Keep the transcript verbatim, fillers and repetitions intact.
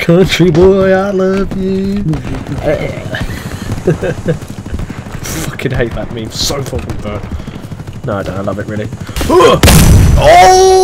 country boy, I love you. Fucking hate that meme so fucking bad. No, I don't. I love it really. Oh!